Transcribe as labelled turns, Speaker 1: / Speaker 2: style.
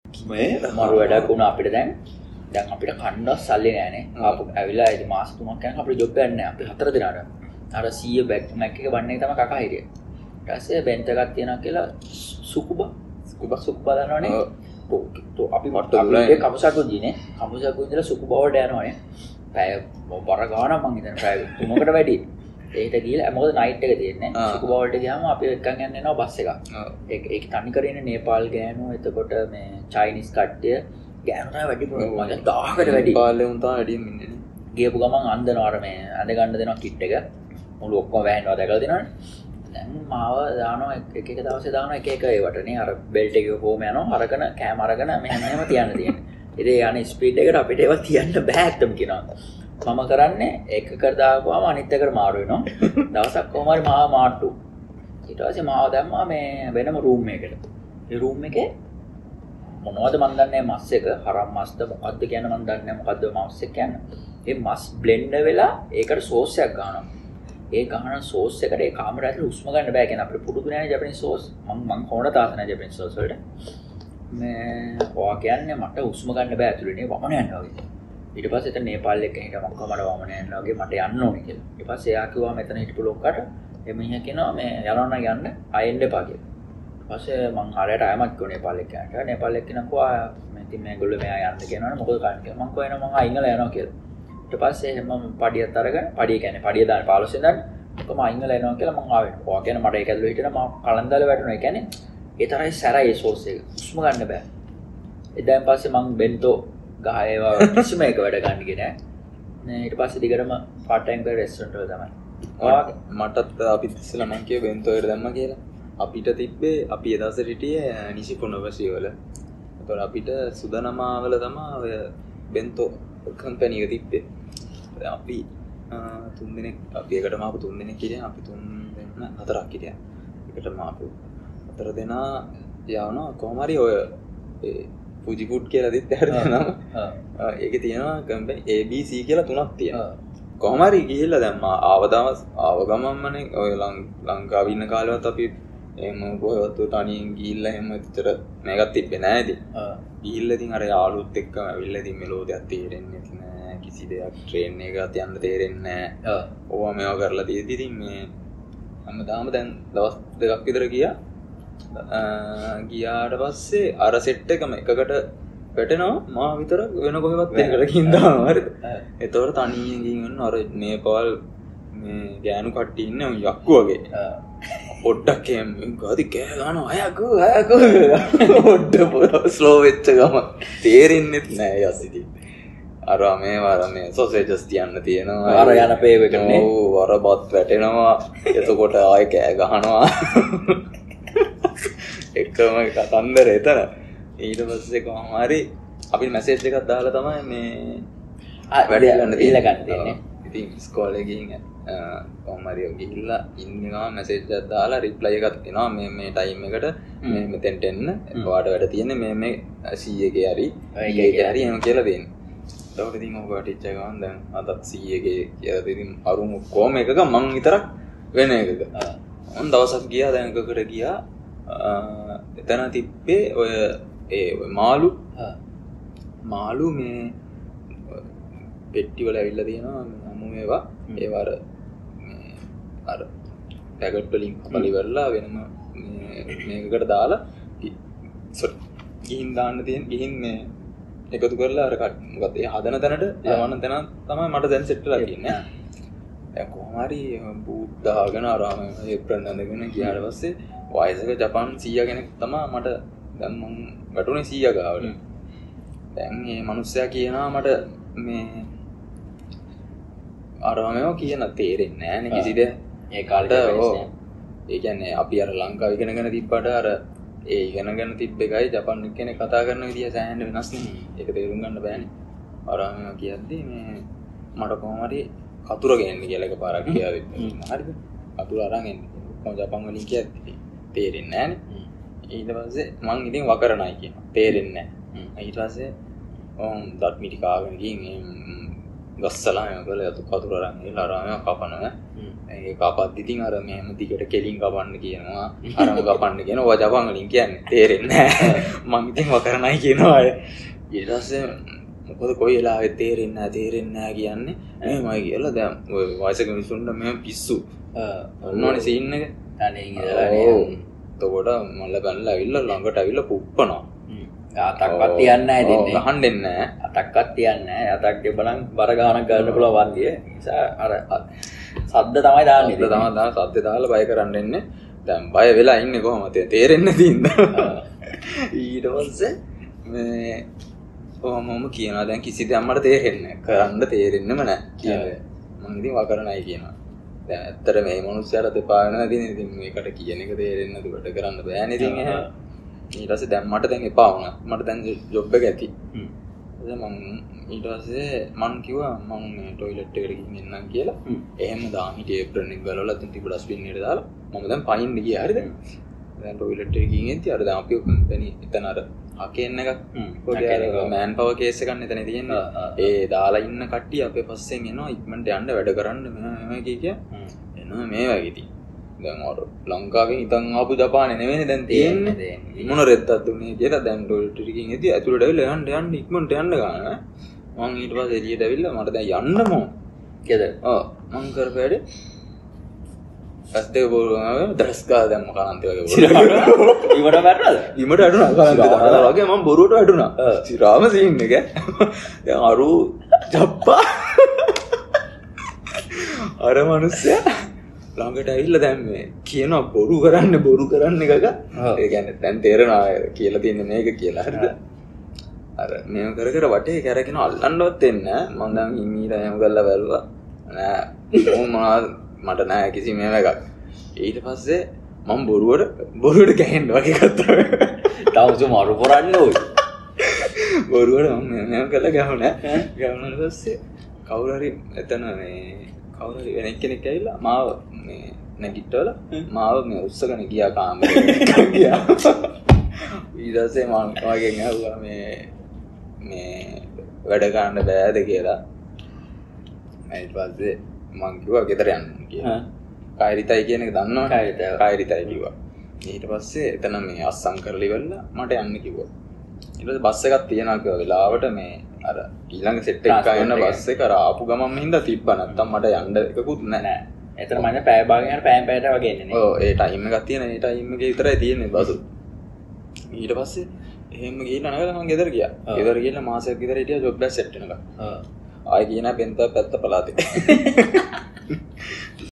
Speaker 1: මේ
Speaker 2: මරු වැඩක් වුණා අපිට දැන් අපිට කණ්ඩක් සල්ලි නෑනේ. ආපු ඇවිල්ලා ඉතින් මාස 3ක් යනකම් අපිට ජොබ් එකක් නෑ. අපි 4 දෙනාට. අර 100 බෑග් මැක් එක බන්නේ තමයි කකා හිටියේ. ඊට පස්සේ බෙන්ත් එකක් තියනවා කියලා සුකුබා දන්නවනේ. તો අපි අපිට කමුසකුදිනේ. කමුසකුදින ඉඳලා සුකුබා වලට යනවනේ. පැය බර ගානක් මං හිතන්නේ පැය 3කට වැඩි. ඒකට ගිහලා මොකද නයිට් එක තියෙන්නේ. සුකුබා වලට ගියාම අපි එක්කන් යන්න එනවා බස් එකක්. ඒක තනි කරේ ඉන්නේ නේපාල් ගෑනු. එතකොට මේ චයිනීස් කට්ටිය ගෑනු තමයි වැඩි මම 1000කට වැඩි.
Speaker 1: නේපාලේ උන් තමයි වැඩියෙන් ඉන්නේ නේ.
Speaker 2: ගියපු ගමන් අන්දනවා අර මේ අඳ ගන්න දෙනවා කිට් එක. මුළු ඔක්කොම වැහෙනවා දැකලා දෙනවනේ. දැන් මාව දානවා එක දවසේ දානවා එක ඒවට නේ අර බෙල්ට් එකේ කොහොම යනවා අරගෙන කෑම අරගෙන මෙහෙම තියන්න තියෙන්නේ. ඉතින් යන්නේ ස්පීඩ් එකට අපිට ඒවා තියන්න බෑ ඇත්තම කියනවා. මම කරන්නේ එකකට දාපුවාම අනිත් එකට මාරු වෙනවා. දවසක් කොහොම හරි මාව මාට්ටු. ඊට පස්සේ මාව දැම්මා මේ වෙනම රූම් එකකට. ඒ රූම් එකේ මොනවද මන් දන්නේ මස් එක හරම් මස්ද මොකද්ද කියන්නේ මන් දන්නේ මොකද්ද මස් එක කියන්නේ. ඒ මස් බ්ලෙන්ඩ් වෙලා ඒකට සෝස් එකක් ගන්නවා. ඒ ගහන සෝස් එකට ඒ කාමරය ඇතුලේ උස්ම ගන්න බෑ කියන අපිට පුරුදු නෑනේ ජපනිස් සෝස්. මං කොහොමද තාස නෑ ජපනිස් සෝස් වලට. මේ ඔයා කියන්නේ මට උස්ම ගන්න බෑ ඇතුලේ නේ වමන යනවා වගේ. ඊට පස්සේ එතන නේපාල් එකේ හිටම මම මට වමන යනවා වගේ මට යන්න ඕනේ කියලා. ඊට පස්සේ එයා කිව්වා මෙතන හිටපු ලොක්කට එමිණියා කියනවා මේ යනවා නම් යන්න ආයෙන්න එපා කියලා. ඊට පස්සේ මං හරියට ආයමත් කිව්වා නේපාල් එකට. නේපාල් එක කියනවා මේ ඉතින් මේගොල්ලෝ මෙයා යන්න කියනවනේ මොකද කරන්නේ කියලා. මං කියනවා මං ආයින්ගල යනවා කියලා. ඊට පස්සේ මම පඩියත් අරගෙන පඩිය කියන්නේ පඩිය දාන 15 වෙනිදා ඔකම අයින්ගල එනවා කියලා මං ආවෙ. ඔයා කියන්නේ මට ඒක ඇල්ලුවා හිටියන මම කලන්දාල වැටුණා. ඒ කියන්නේ ඒ තරයි සැරයි සෝස් එක. උස්ම ගන්න බෑ. එදාන් පස්සේ මං බෙන්තෝ ගහ ඒවා කිසිම එක වැඩ ගන්න ගියේ නෑ. ඊට පස්සේ දිගටම පාර්ට් ටයිම් කරේ රෙස්ටොරන්ට් වල තමයි. ඔයාගේ
Speaker 1: මටත් අපි ඉස්සෙල්ලා මං කිව්ව බෙන්තෝ එකට දැම්මා කියලා. අපිට තිබ්බේ අපි ඒ දවසේ හිටියේ නිසිපොනවසි වල. ඒතකොට අපිට සුදනමා වල තමයි ඔය බෙන්තෝ කම්පැනි එක තිබ්බේ. අපි තුන් දිනක් අපි එකටම ආපු තුන් දිනක් හිටියා. අපි තුන් දෙනා හතරක් හිටියා. එකටම ආපු හතර දෙනා යවනවා කොහොම හරි ඔය ඒ Fuji Food කියලා දිත් හැරෙනවා. ඒකේ තියෙනවා කම්පැනි ABC කියලා තුනක් තියෙනවා. කොහොම හරි ගිහිල්ලා දැන් ආව ගමන්මනේ ඔය ලංකාවේ ඉන්න කාලෙවත් අපි එහෙම කොහෙවත් තනියෙන් ගිහිල්ලා එහෙම විතර මේකක් තිබ්බේ නෑ ඉතින්. ගිහිල්ලා ඉතින් අර යාළුවොත් එක්කම ඇවිල්ලා ඉතින් මෙලෝඩියක් තේරෙන්නේ නැහැ. කිසි දෙයක් ට්‍රේන් එකකට යන්න තේරෙන්නේ නැහැ. ඕවා මේවා කරලා තියෙද්දි ඉතින් මේ හැමදාම දැන් දවස් දෙකක් විතර ගියාට පස්සේ අර සෙට් එකම එකකට වැටෙනවා මා විතරක් වෙන කොහෙවත් දෙකට ගින් දානවා හරිද? ඒතකොට තනියෙන් ගින් අර නේපාල් මේ ගෑනු කට්ටිය ඉන්නේ යක්කු වගේ. පොඩ්ඩක් එහෙම ගාදි කෑ ගන්නවා අයකෝ පොඩ්ඩ ස්ලෝ වෙච්ච ගම තේරෙන්නේ නැහැ යසිදී. අර මේ සොසේජස් තියන්න තියෙනවා.
Speaker 2: අර යන පේව එකනේ.
Speaker 1: ඔව් අර බත් වැටෙනවා. එතකොට ආයෙ කෑ ගහනවා. එකම කතන්දර එතන. ඊට පස්සේ කොහොම හරි අපි මැසේජ් එකක් දාලා තමයි මේ
Speaker 2: වැඩ ගන්න තියෙන්නේ.
Speaker 1: ඉතින් ඉස්කෝලේ ගිහින් කොහොම හරි ගිහිල්ලා ඉන්නවා මැසේජ් එකක් දාලා රිප්ලයි එකක් දෙනවා මේ ටයිම් එකට මේ මෙතෙන්ට එන්න. ඔයාට වැඩ තියෙන්නේ මේ C එකේ හරි ඒකේ හරි එහෙම කියලා දෙන්න. ඒකට ඉතින් ඔය ටීචර් ගමන් දැන් අදත් C එකේ කියලා දෙමින් අරුම කොහොම එකක මං විතරක් වෙන එකක. මම දවසක් ගියා දැන් එකකට ගියා. එතන තිබ්බේ ඔය මාළු මේ පෙට්ටි වල ඇවිල්ලා තියෙනවා අමු ඒවා අර පැකට් වලින් අපල ඉවරලා වෙනම මේකකට දාලා ගිහින් දාන්න තියෙන ගිහින් මේ එකතු කරලා අර මොකද ඒ හදන තැනට යවන්න තැන තමයි මට දැන් සෙට් වෙලා තියෙන්නේ. දැන් කොහොම හරි බූට් දාගෙන ආරාම ඒප්‍රන් අඳගෙන ගියාට පස්සේ වයසක ජපාන් 100 කෙනෙක් තමයි මට දැන් මම වැටුනේ 100 ගාවට. දැන් මේ මිනිස්සයා කියනවා මට මේ ආරාමයෝ කියන තේරෙන්නේ නැහැ නේ කිසි දෙයක්.
Speaker 2: ඒ කාලේ
Speaker 1: ඒ කියන්නේ අපි අර ලංකාව ඉගෙනගෙන තිබ්බට අර ඒ ඉගෙනගෙන තිබ්බ එකයි ජපාන් කෙනෙක් කතා කරන විදිය සෑහෙන වෙනස් නේ. ඒක තේරුම් ගන්න බෑනේ. ආරාමයෝ කියද්දි මේ මට කොහොම හරි කතුර ගේන්න කියලා එකපාරක් කියාවෙත්. හරිද? කතුර අරන් එන්න. කොහොම ජපාන් වලින් කියද්දි තේරෙන්නේ නැහනේ. ඊට පස්සේ මං ඉතින් වකරණයි කියනවා. තේරෙන්නේ නැහැ. ඊට පස්සේ දත් මිටි කාගෙන ගිහින් ගස්සලා එම කළ යතු කතුර අරන් ගිහලා අරම කපනවා. ඒ කපද්දි ඉතින් අර මෙහෙම දිගට කෙලින් කපන්න කියනවා. අරම කපන්න කියනවා. ඔය ජපන් වලින් කියන්නේ තේරෙන්නේ නැහැ. මම ඉතින් වකරණයි කියනවා. ඊට පස්සේ මොකද කොයි වෙලාවෙත් තේරෙන්නේ නැහැ කියන්නේ. එහෙමයි කියලා දැන් ඔය වයසක මිනිස්සුන්ට මෙහෙම පිස්සු. ඔන්නෝනේ සීන් එක.
Speaker 2: අනේ ඉඳලා නේ.
Speaker 1: එතකොට මල්ල ගන්නලා ඇවිල්ලා ළඟට ඇවිල්ලා පුප්පනවා.
Speaker 2: අතක්වත් තියන්නේ නැහැ දෙන්නේ.
Speaker 1: ගහන්න දෙන්නේ නැහැ.
Speaker 2: අතක්වත් තියන්නේ නැහැ. අතක් දෙබලන් බර ගානක් ගන්න පුළුවන් වන්දිය. නිසා අර සද්ද තමයි දාන්නේ.
Speaker 1: සද්ද දාලා බය කරන්න එන්නේ. දැන් බය වෙලා ඉන්නේ කොහොමද? තේරෙන්නේ නැතිඳ. ඊට පස්සේ මේ ඔහොමම කියනවා දැන් කිසි දෙයක් මට තේරෙන්නේ නැහැ. කරන්න තේරෙන්නෙම නැහැ කියන්නේ. මම ඉතින් වකරණයි කියනවා. දැන් ඇත්තට මේ මිනිස්සුන්ට දෙපා වෙනවා ඉතින් මේකට කියන එක තේරෙන්නේ නැතුව වැඩ කරන්න බෑනේ ඉතින් එහෙම. ඊට පස්සේ දැන් මට දැන් එපා වුණා. මට දැන් ජොබ් එක ඇති. මම ඊට පස්සේ මං කිව්වා මම මේ টয়ලට් එකට ගිහින් එන්නම් කියලා. එහෙම දාන් හිටියේ ඒප්‍රන් එක ගලවලා තින් තිබු ඩස්බින් එකට දාලා මම දැන් පයින් ගියා හරිද? දැන් টয়ලට් එකට ගිහින් එද්දි අර දැන් අපි කම්පැනි එතන අර අකේන්න එකක් පොඩි අර මෑන් පවර් කේස් එකක් නෙතන තියෙන්නේ. ඒ දාලා ඉන්න කට්ටිය අපේ පස්සෙන් එනවා ඉක්මනට යන්න වැඩ කරන්න මෙහෙම කිය එනවා මේ වගේ ඉතින්. දැන් අර ලංකාවෙන් ඉතින් ආපු ජපානේ නෙවෙයිනේ දැන් තියෙන්නේ. මොන රෙද්දක් දුන්නේ කියලා දැන් ඩොලර් ටිකකින් එදී ඇතුළට ඇවිල්ලා යන්න ඉක්මනට යන්න ගන්න. මං ඊට පස්සේ එළියට ඇවිල්ලා මට දැන් යන්න ඕන.
Speaker 2: කේද?
Speaker 1: ඔව් මං කරපෑඩේ ඇස්තේ බෝරුවම දස්කා දැම්ම කලන්තේ වගේ බෝරුවා.
Speaker 2: ඊමඩ වැටුණාද?
Speaker 1: ඊමඩ වැටුණා කලන්තේ දාලා වගේ මං බොරුවට වැටුණා. සිරාම සීන් එක. දැන් අරු ජප්පා අර මිනිස්සයා ළඟට ඇවිල්ලා දැන් මේ කියනවා බොරු කරන්න එකක. ඒ කියන්නේ දැන් තේරෙනවා කියලා තියෙන්නේ මේක කියලා. හරිද? අර මේව කර වටේ කැරගෙන අල්ලන්නවත් දෙන්නේ නැහැ. මම දැන් හිමීට එහෙම කරලා බැලුවා. නෑ මට නෑ කිසි මේව එකක්. ඊට පස්සේ මම බොරුවට ගහන්න වගේ ගත්තා.
Speaker 2: තාමසු මාරු කරන්නේ ඔය.
Speaker 1: බොරුවට මම මේව කළා ගහුණා. ගහුණාට පස්සේ කවුරු හරි එතන මේ කවුරු හරි වෙන කෙනෙක් ඇවිල්ලා මාව මේ නැගිටවල මාව මේ උස්සගෙන ගියා කාමරේට ගියා. ඊට පස්සේ මම වගේ ඇහුවා මේ වැඩ ගන්න බෑද කියලා. ඊට පස්සේ මං කිව්වා ගෙදර යන්න කියලා. කායරිතයි කියන එක දන්නවනේ. කායරිතයි කිව්වා. ඊට පස්සේ එතන මේ අස්සම් කරලා ඉවරලා මට යන්න කිව්වා. ඊට පස්සේ බස් එකක් තියනවා කියලා වෙලාවට මේ අර ඊළඟ සෙට් එක ගන්න බස් එක අර ආපු ගමන් හින්දා තිබ්බා නැත්තම් මට යන්න එකකුත් නැහැ.
Speaker 2: එතන මම පැය භාගයක් යන පැයට වගේ එන්නේ නේ.
Speaker 1: ඔව් ඒ ටයිම් එකක් තියෙන ඒ ටයිම් එකේ විතරයි තියෙන්නේ බස්. ඊට පස්සේ එහෙම ගිහින් අනගලා මම ගෙදර ගියා. ගෙදර ගිහලා මාසයක් ගෙදර හිටියා ජොබ් එක සෙට් වෙනකම්. ආයෙ ගියා බෙන්ත පැත්ත පළාතේ.